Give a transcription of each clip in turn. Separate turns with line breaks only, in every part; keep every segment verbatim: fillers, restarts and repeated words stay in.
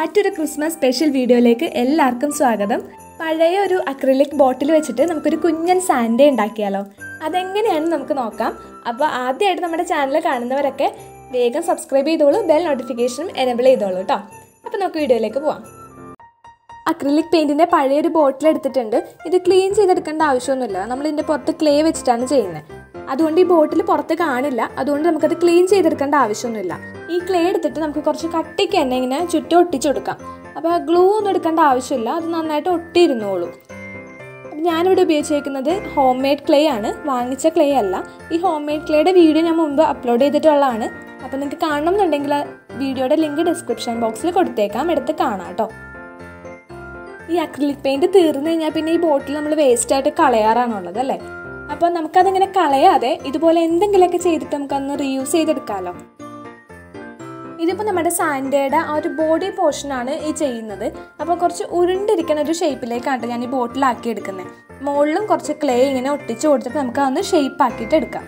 മറ്റൊരു Christmas special വീഡിയോയിലേക്ക് എല്ലാവർക്കും സ്വാഗതം. പഴയ ഒരു അക്രിലിക് ബോട്ടിൽ വെച്ചിട്ട് നമുക്കൊരു കുഞ്ഞൻ സാൻഡേ ഉണ്ടാക്കിയാലോ? അതെങ്ങനെയാണെന്ന് നമുക്ക് നോക്കാം. അപ്പോൾ ആദ്യമായിട്ട് നമ്മുടെ ചാനൽ കാണുന്നവരൊക്കെ വേഗം സബ്സ്ക്രൈബ് ചെയ്തോളൂ, ബെൽ നോട്ടിഫിക്കേഷനും എനേബിൾ ചെയ്തോളൂ കേട്ടോ. അപ്പോൾ നമുക്ക് വീഡിയോയിലേക്ക് പോവാം. അക്രിലിക് പെയിൻറ്റിൻ്റെ പഴയൊരു ബോട്ടിൽ എടുത്തിട്ടുണ്ട്. ഇത് ക്ലീൻ ചെയ്തെടുക്കേണ്ട ആവശ്യമൊന്നുമില്ല. നമ്മളിതിൻ്റെ പുറത്ത് ക്ലേ വെച്ചിട്ടാണ് ചെയ്യുന്നത്. അതുകൊണ്ട് ഈ ബോട്ടിൽ പുറത്ത് കാണില്ല. അതുകൊണ്ട് നമുക്കത് ക്ലീൻ ചെയ്തെടുക്കേണ്ട ആവശ്യമൊന്നുമില്ല. ഈ ക്ലേ എടുത്തിട്ട് നമുക്ക് കുറച്ച് കട്ടിക്ക് തന്നെ ഇങ്ങനെ ചുറ്റും ഒട്ടിച്ചു കൊടുക്കാം. അപ്പോൾ ഗ്ലൂ ഒന്നും എടുക്കേണ്ട ആവശ്യമില്ല, അത് നന്നായിട്ട് ഒട്ടിയിരുന്നോളും. അപ്പം ഞാനിവിടെ ഉപയോഗിച്ചിരിക്കുന്നത് ഹോം മെയ്ഡ് ക്ലേ ആണ്, വാങ്ങിച്ച ക്ലേ അല്ല. ഈ ഹോം മെയ്ഡ് ക്ലേയുടെ വീഡിയോ ഞാൻ മുമ്പ് അപ്ലോഡ് ചെയ്തിട്ടുള്ളതാണ്. അപ്പോൾ നിങ്ങൾക്ക് കാണണം എന്നുണ്ടെങ്കിൽ വീഡിയോയുടെ ലിങ്ക് ഡിസ്ക്രിപ്ഷൻ ബോക്സിൽ കൊടുത്തേക്കാം, എടുത്ത് കാണാം കേട്ടോ. ഈ അക്രിലിക് പെയിൻറ്റ് തീർന്നു കഴിഞ്ഞാൽ പിന്നെ ഈ ബോട്ടിൽ നമ്മൾ വേസ്റ്റായിട്ട് കളയാറാണുള്ളത് അല്ലേ. അപ്പോൾ നമുക്കതിങ്ങനെ കളയാതെ ഇതുപോലെ എന്തെങ്കിലുമൊക്കെ ചെയ്തിട്ട് നമുക്കതൊന്ന് റീയൂസ് ചെയ്തെടുക്കാമല്ലോ. ഇതിപ്പോൾ നമ്മുടെ സാൻഡയുടെ ആ ഒരു ബോഡി പോർഷനാണ് ഈ ചെയ്യുന്നത്. അപ്പോൾ കുറച്ച് ഉരുണ്ടിരിക്കുന്ന ഒരു ഷേപ്പിലേക്കാണ് ഞാൻ ഈ ബോട്ടിലാക്കി എടുക്കുന്നത്. മുകളിലും കുറച്ച് ക്ലേ ഇങ്ങനെ ഒട്ടിച്ച് കൊടുത്തിട്ട് നമുക്ക് അതൊന്ന് ഷേപ്പ് ആക്കിയിട്ട് എടുക്കാം.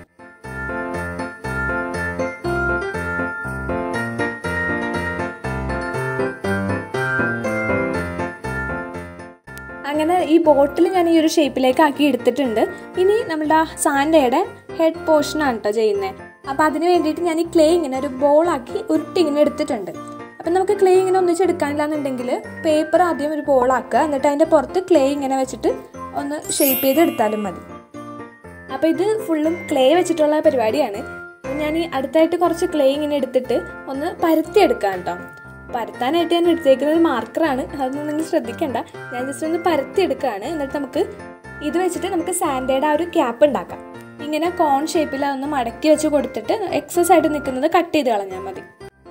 അങ്ങനെ ഈ ബോട്ടിൽ ഞാൻ ഈ ഒരു ഷേപ്പിലേക്ക് ആക്കി എടുത്തിട്ടുണ്ട്. ഇനി നമ്മുടെ സാൻഡയുടെ ഹെഡ് പോർഷനാണ് കേട്ടോ ചെയ്യുന്നത്. അപ്പോൾ അതിന് വേണ്ടിയിട്ട് ഞാൻ ഈ ക്ലേ ഇങ്ങനെ ഒരു ബോളാക്കി ഉരുട്ടി ഇങ്ങനെ എടുത്തിട്ടുണ്ട്. അപ്പം നമുക്ക് ക്ലേ ഇങ്ങനെ ഒന്നിച്ചെടുക്കാനില്ലാന്നുണ്ടെങ്കിൽ പേപ്പർ ആദ്യം ഒരു ബോളാക്കുക, എന്നിട്ട് അതിൻ്റെ പുറത്ത് ക്ലേ ഇങ്ങനെ വെച്ചിട്ട് ഒന്ന് ഷേപ്പ് ചെയ്ത് എടുത്താലും മതി. അപ്പോൾ ഇത് ഫുള്ളും ക്ലേ വെച്ചിട്ടുള്ള പരിപാടിയാണ്. ഞാൻ ഈ അടുത്തായിട്ട് കുറച്ച് ക്ലേ ഇങ്ങനെ എടുത്തിട്ട് ഒന്ന് പരത്തി എടുക്കാം കേട്ടോ. പരത്താനായിട്ട് ഞാൻ എടുത്തേക്കുന്നത് ഒരു മാർക്കറാണ്, അതൊന്നും നിങ്ങൾ ശ്രദ്ധിക്കേണ്ട. ഞാൻ ജസ്റ്റ് ഒന്ന് പരത്തി എടുക്കുകയാണ്. എന്നിട്ട് നമുക്ക് ഇത് വെച്ചിട്ട് നമുക്ക് സാൻഡയുടെ ആ ഒരു ക്യാപ്പ് ഉണ്ടാക്കാം. ഇങ്ങനെ കോൺ ഷേപ്പിൽ അതൊന്ന് മടക്കി വെച്ച് കൊടുത്തിട്ട് എക്സസ് ആയിട്ട് നിൽക്കുന്നത് കട്ട് ചെയ്ത് കളഞ്ഞാൽ മതി.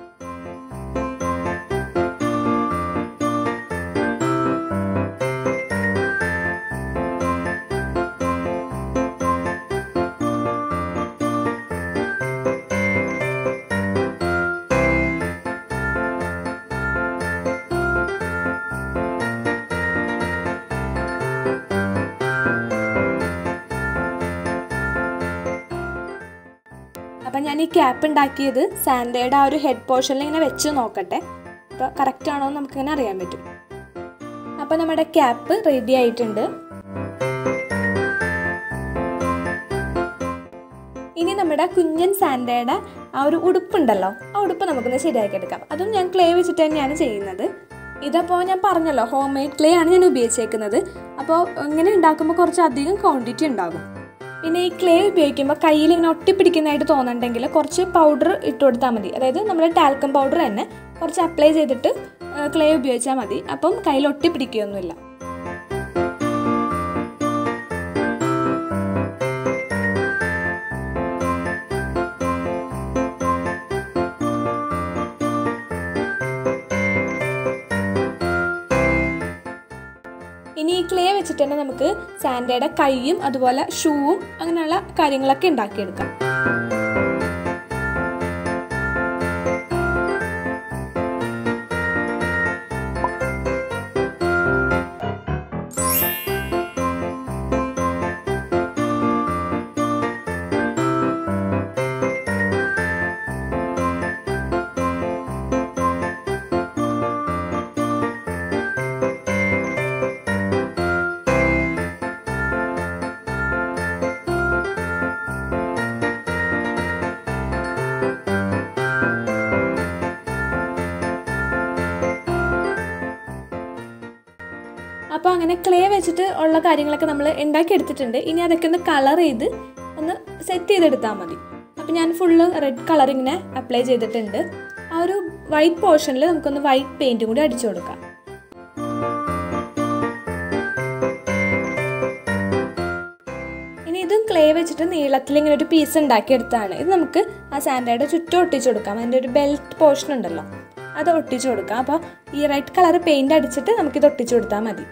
അപ്പം ഞാൻ ഈ ക്യാപ്പ് ഉണ്ടാക്കിയത് സാൻഡയുടെ ആ ഒരു ഹെഡ് പോർഷനിൽ ഇങ്ങനെ വെച്ച് നോക്കട്ടെ. അപ്പോൾ കറക്റ്റ് ആണോ എന്ന് നമുക്കിങ്ങനെ അറിയാൻ പറ്റും. അപ്പോൾ നമ്മുടെ ക്യാപ്പ് റെഡി ആയിട്ടുണ്ട്. ഇനി നമ്മുടെ കുഞ്ഞൻ സാൻഡയുടെ ആ ഒരു ഉടുപ്പുണ്ടല്ലോ, ആ ഉടുപ്പ് നമുക്കൊന്ന് ശരിയാക്കി എടുക്കാം. അതും ഞാൻ ക്ലേ വെച്ചിട്ട് തന്നെയാണ് ചെയ്യുന്നത്. ഇതപ്പോൾ ഞാൻ പറഞ്ഞല്ലോ ഹോം മെയ്ഡ് ക്ലേ ആണ് ഞാൻ ഉപയോഗിച്ചേക്കുന്നത്. അപ്പോൾ ഇങ്ങനെ ഉണ്ടാക്കുമ്പോൾ കുറച്ച് അധികം ക്വാണ്ടിറ്റി ഉണ്ടാകും. പിന്നെ ഈ ക്ലേ ഉപയോഗിക്കുമ്പോൾ കയ്യിൽ ഇങ്ങനെ ഒട്ടിപ്പിടിക്കുന്നതായിട്ട് തോന്നുന്നുണ്ടെങ്കിൽ കുറച്ച് പൗഡർ ഇട്ട് കൊടുത്താൽ മതി. അതായത് നമ്മുടെ ടാൽക്കം പൗഡർ തന്നെ കുറച്ച് അപ്ലൈ ചെയ്തിട്ട് ക്ലേ ഉപയോഗിച്ചാൽ മതി. അപ്പം കയ്യിൽ ഒട്ടിപ്പിടിക്കുകയൊന്നുമില്ല. ഇനി ഈ ക്ലേ വെച്ചിട്ട് തന്നെ നമുക്ക് സാൻഡയുടെ കൈയും അതുപോലെ ഷൂവും അങ്ങനെയുള്ള കാര്യങ്ങളൊക്കെ ഉണ്ടാക്കിയെടുക്കാം. അപ്പോൾ അങ്ങനെ ക്ലേ വെച്ചിട്ട് ഉള്ള കാര്യങ്ങളൊക്കെ നമ്മൾ ഉണ്ടാക്കിയെടുത്തിട്ടുണ്ട്. ഇനി അതൊക്കെ ഒന്ന് കളർ ചെയ്ത് ഒന്ന് സെറ്റ് ചെയ്തെടുത്താൽ മതി. അപ്പോൾ ഞാൻ ഫുള്ള് റെഡ് കളർ ഇങ്ങനെ അപ്ലൈ ചെയ്തിട്ടുണ്ട്. ആ ഒരു വൈറ്റ് പോർഷനിൽ നമുക്കൊന്ന് വൈറ്റ് പെയിൻറ്റും കൂടി അടിച്ചു കൊടുക്കാം. ഇനി ഇതും ക്ലേ വെച്ചിട്ട് നീളത്തിൽ ഇങ്ങനെ ഒരു പീസ് ഉണ്ടാക്കിയെടുത്താണ്. ഇത് നമുക്ക് ആ സാൻഡയുടെ ചുറ്റും ഒട്ടിച്ചു കൊടുക്കാം. അതിൻ്റെ ഒരു ബെൽറ്റ് പോർഷൻ ഉണ്ടല്ലോ, അത് ഒട്ടിച്ചു കൊടുക്കാം. അപ്പോൾ ഈ റെഡ് കളർ പെയിൻറ്റ് അടിച്ചിട്ട് നമുക്കിത് ഒട്ടിച്ചു കൊടുത്താൽ മതി.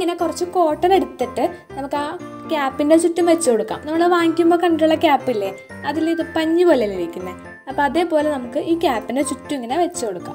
ഇങ്ങനെ കുറച്ച് കോട്ടൺ എടുത്തിട്ട് നമുക്ക് ആ ക്യാപ്പിൻ്റെ ചുറ്റും വെച്ച് കൊടുക്കാം. നമ്മൾ വാങ്ങിക്കുമ്പോൾ കണ്ടിട്ടുള്ള ക്യാപ്പില്ലേ, അതിൽ ഇത് പഞ്ഞി പോലെയല്ലേ ഇരിക്കുന്നത്. അപ്പോൾ അതേപോലെ നമുക്ക് ഈ ക്യാപ്പിൻ്റെ ചുറ്റും ഇങ്ങനെ വെച്ച് കൊടുക്കാം.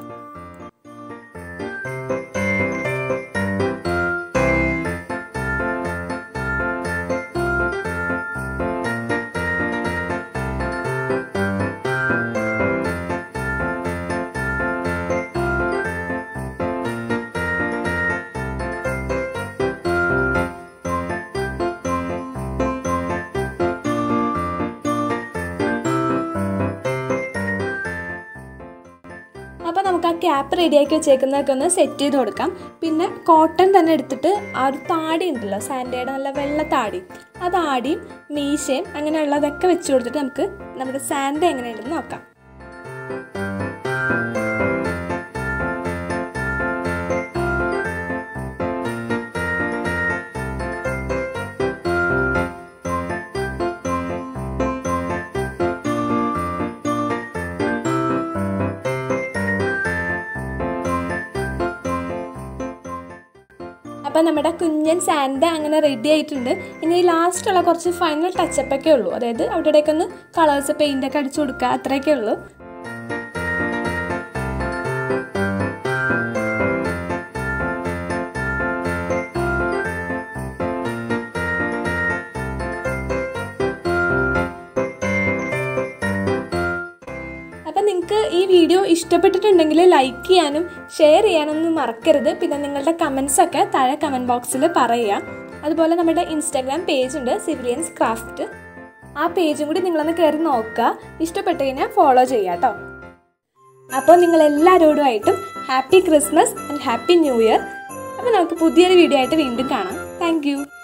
അപ്പോൾ നമുക്ക് ആ ക്യാപ്പ് റെഡിയാക്കി വെച്ചേക്കുന്നതൊക്കെ ഒന്ന് സെറ്റ് ചെയ്ത് കൊടുക്കാം. പിന്നെ കോട്ടൺ തന്നെ എടുത്തിട്ട് ആ ഒരു താടി ഉണ്ടല്ലോ, സാൻഡയുടെ നല്ല വെള്ള താടി, ആ താടിയും മീശയും അങ്ങനെയുള്ളതൊക്കെ വെച്ച് കൊടുത്തിട്ട് നമുക്ക് നമ്മുടെ സാൻഡ എങ്ങനെയുണ്ടെന്ന് നോക്കാം. അപ്പോൾ നമ്മുടെ കുഞ്ഞൻ സാൻഡ അങ്ങനെ റെഡി ആയിട്ടുണ്ട്. ഇനി ലാസ്റ്റുള്ള കുറച്ച് ഫൈനൽ ടച്ചപ്പൊക്കെ ഉള്ളൂ. അതായത് അവിടെ ഇവിടെയൊക്കെ ഒന്ന് കളേഴ്സ് പെയിൻ്റൊക്കെ അടിച്ചു കൊടുക്കുക, അത്രയൊക്കെ ഉള്ളൂ. അപ്പം നിങ്ങൾക്ക് ഈ വീഡിയോ ഇഷ്ടപ്പെട്ടിട്ടുണ്ടെങ്കിൽ ലൈക്ക് ചെയ്യാനും ഷെയർ ചെയ്യാനൊന്നും മറക്കരുത്. പിന്നെ നിങ്ങളുടെ കമൻസൊക്കെ താഴെ കമൻറ്റ് ബോക്സിൽ പറയുക. അതുപോലെ നമ്മുടെ ഇൻസ്റ്റാഗ്രാം പേജ് ഉണ്ട്, സിവിലിയൻസ് ക്രാഫ്റ്റ്. ആ പേജും കൂടി നിങ്ങളൊന്ന് കയറി നോക്കുക. ഇഷ്ടപ്പെട്ട് കഴിഞ്ഞാൽ ഫോളോ ചെയ്യുക കേട്ടോ. അപ്പോൾ നിങ്ങളെല്ലാവരോടുമായിട്ടും happy Christmas and happy new year. അപ്പോൾ നമുക്ക് പുതിയൊരു വീഡിയോ ആയിട്ട് വീണ്ടും കാണാം. താങ്ക്